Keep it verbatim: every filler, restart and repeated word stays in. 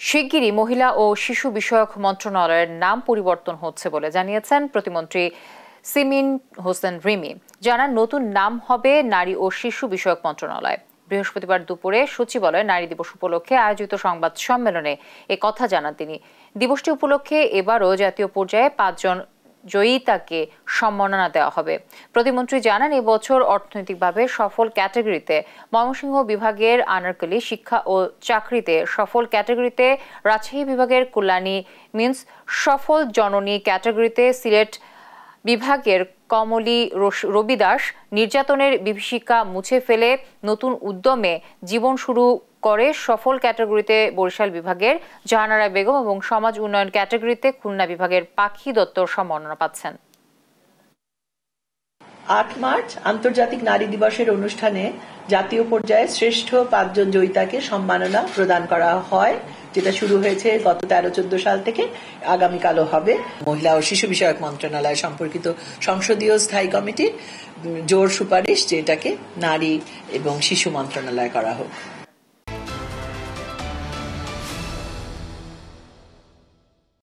শিগগিরই মহিলা ও শিশু বিষয়ক মন্ত্রণালয়ের নাম পরিবর্তন হচ্ছে বলে জানিয়েছেন প্রতিমন্ত্রী সিমিন হোসেন রিমি। জানান নতুন নাম হবে নারী ও শিশু বিষয়ক মন্ত্রণালয়। বৃহস্পতিবার দুপুরে সচিবালয়ে নারী দিবস উপলক্ষে আয়োজিত সংবাদ সম্মেলনে এ কথা জানান তিনি। দিবসটি উপলক্ষে এবারও জাতীয় পর্যায়ে পাঁচজন জয়িতাকে সম্মাননা দেওয়া হবে। প্রতিমন্ত্রী জানান এবছর অর্থনৈতিকভাবে সফল ক্যাটাগরিতে ময়মনসিংহ বিভাগের আনারকলি, শিক্ষা ও চাকরিতে সফল ক্যাটাগরিতে রাজশাহী বিভাগের কল্যাণী মিন্স, সফল জননী ক্যাটাগরিতে সিলেট বিভাগের কমলি রবি দাস, নির্যাতনের বিভীষিকা মুছে ফেলে নতুন উদ্যমে জীবন শুরু করে সফল ক্যাটাগরিতে বরিশাল বিভাগের জাহানারা বেগম এবং সমাজ উন্নয়ন ক্যাটাগরিতে খুলনা বিভাগের পাখি দত্ত সম্মাননা পাচ্ছেন। আট মার্চ আন্তর্জাতিক নারী দিবসের অনুষ্ঠানে জাতীয় পর্যায়ে শ্রেষ্ঠ পাঁচজন জয়িতাকে সম্মাননা প্রদান করা হয়, যেটা শুরু হয়েছে গত তেরো চোদ্দ সাল থেকে, আগামীকালও হবে। মহিলা ও শিশু বিষয়ক মন্ত্রণালয় সম্পর্কিত সংসদীয় স্থায়ী কমিটির জোর সুপারিশ যেটাকে নারী এবং শিশু মন্ত্রণালয় করা হোক।